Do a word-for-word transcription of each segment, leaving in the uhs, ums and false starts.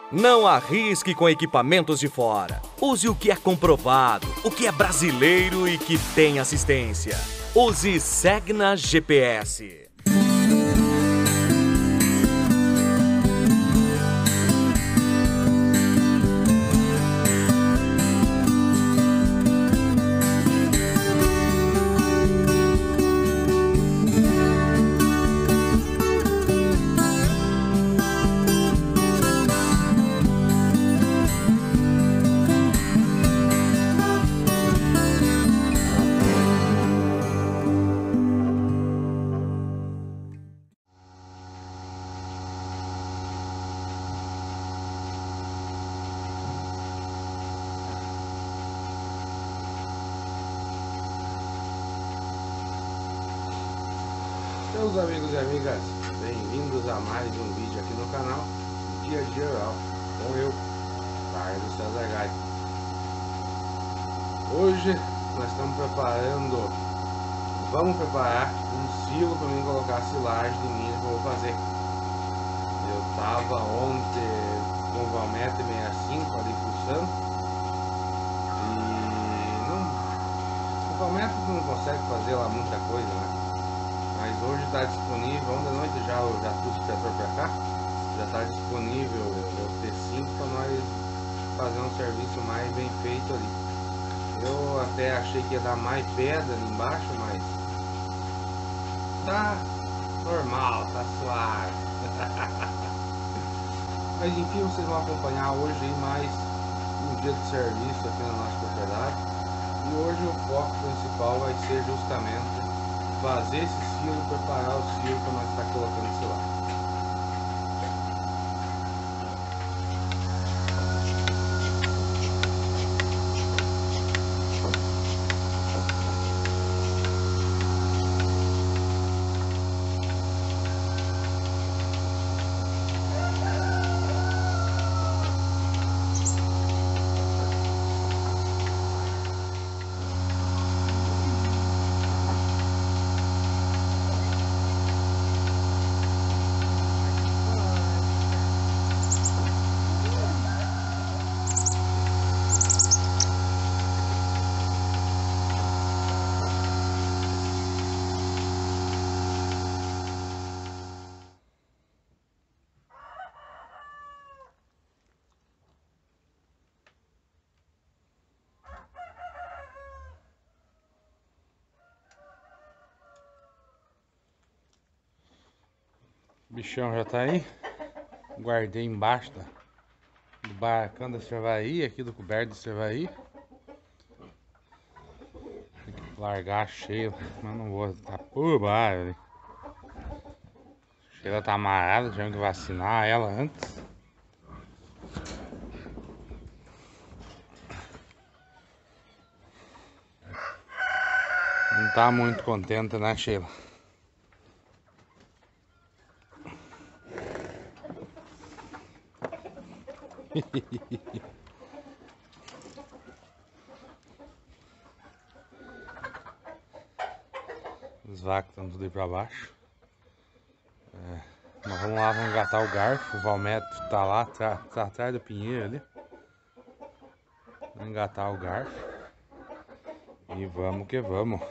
Não arrisque com equipamentos de fora. Use o que é comprovado, o que é brasileiro e que tem assistência. Use Segna G P S. Meus amigos e amigas, bem-vindos a mais um vídeo aqui no canal Dia Geral com eu, Carlos César Gai. Hoje nós estamos preparando, vamos preparar um silo para mim colocar a silagem de milho que eu vou fazer. Eu tava ontem com o Valmet sessenta e cinco ali pulsando e não, o Valmet não consegue fazer lá muita coisa, né? Mas hoje está disponível, ontem à noite já, eu já trouxe o trator para cá, já está disponível o T cinco para nós fazer um serviço mais bem feito ali. Eu até achei que ia dar mais pedra ali embaixo, mas tá normal, tá suave. Mas enfim, vocês vão acompanhar hoje mais um dia de serviço aqui na nossa propriedade. E hoje o foco principal vai ser justamente fazer esse silo, preparar o silo que nós está colocando esse lado. O bichão já tá aí, guardei embaixo da, do barracão da cervaí, aqui do coberto da cervaí. Tem que largar a Sheila, mas não vou, tá por baixo. A Sheila tá amarrada, tivemos que vacinar ela antes. Não tá muito contente, né, Sheila? Os vacos estão tudo aí pra baixo. É, nós vamos lá, vamos engatar o garfo. O Valmet tá lá, tá, tá atrás do pinheiro ali. Vamos engatar o garfo. E vamos que vamos.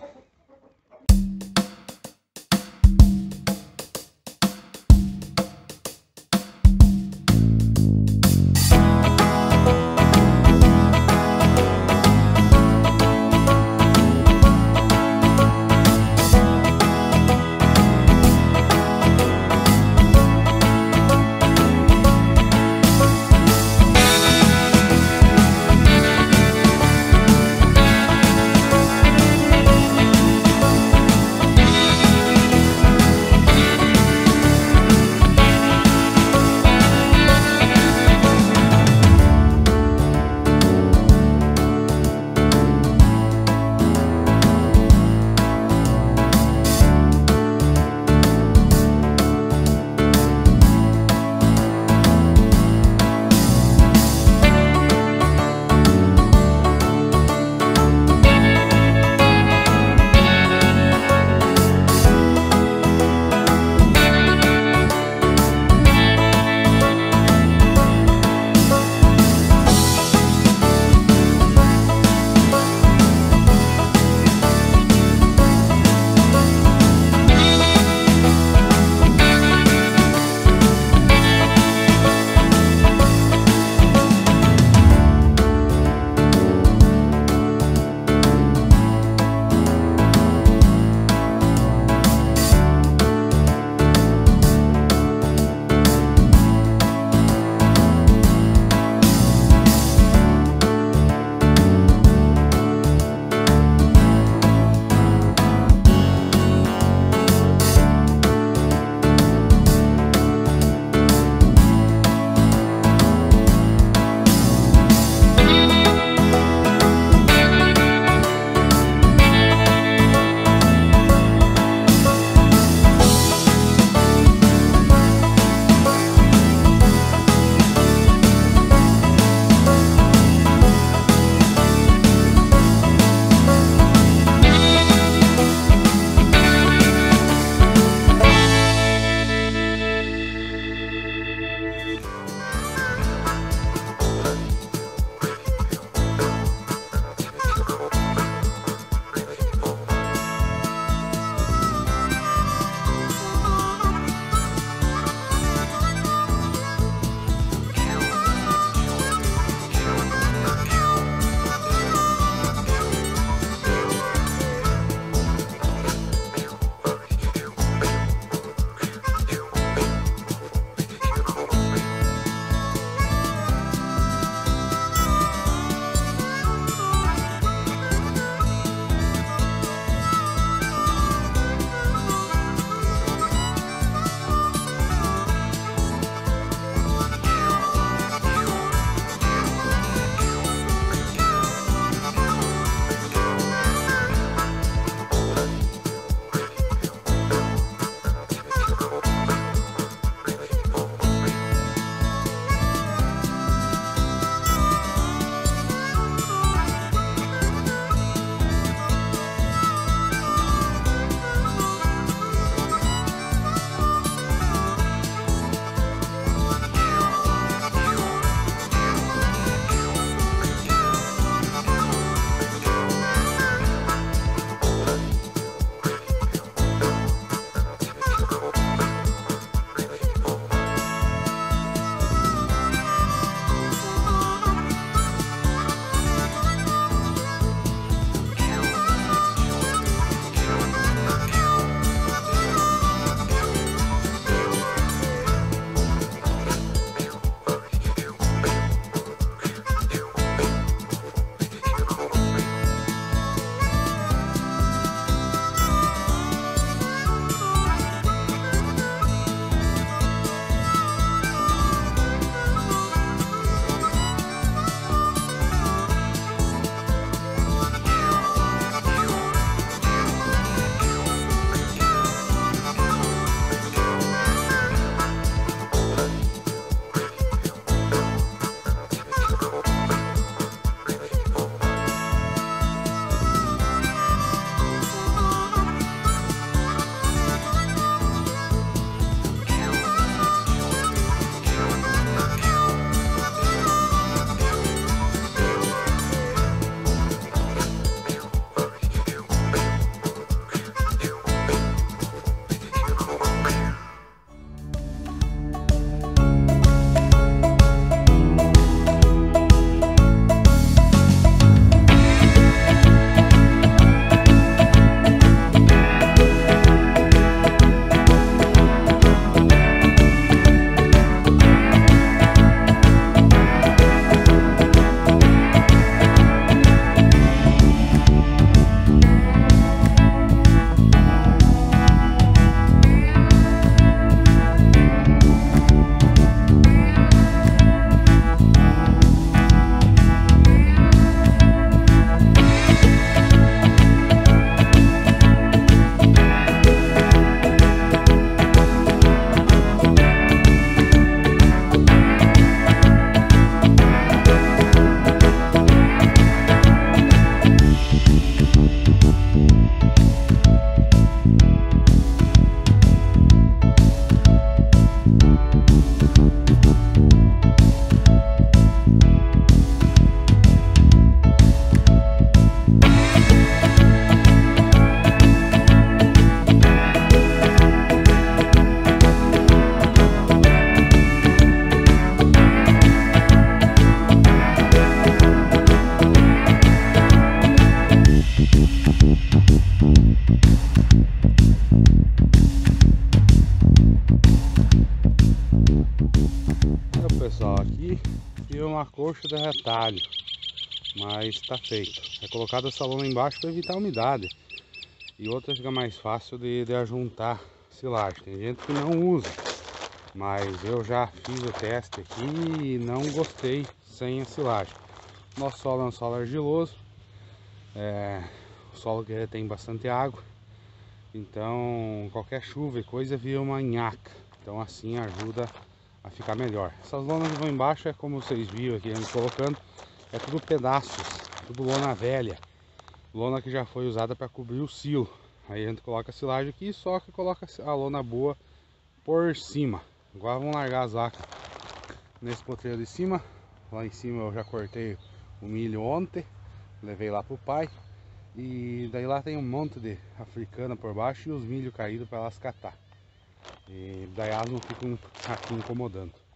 aqui e uma coxa de retalho, mas está feito. É colocado essa lona embaixo para evitar a umidade e outra fica mais fácil de, de ajuntar silagem. Tem gente que não usa, mas eu já fiz o teste aqui e não gostei sem a silagem. Nosso solo é um solo argiloso, é um solo que tem bastante água, então qualquer chuva e coisa vira uma nhaca, então assim ajuda a ficar melhor. Essas lonas que vão embaixo é como vocês viram aqui a gente colocando, é tudo pedaços, tudo lona velha, lona que já foi usada para cobrir o silo. Aí a gente coloca a silagem aqui, só que coloca a lona boa por cima. Agora vamos largar as vacas nesse potreiro de cima. Lá em cima eu já cortei o milho ontem, levei lá pro pai. E daí lá tem um monte de africana por baixo e os milho caídos para elas catar. E daí elas não ficam aqui incomodando.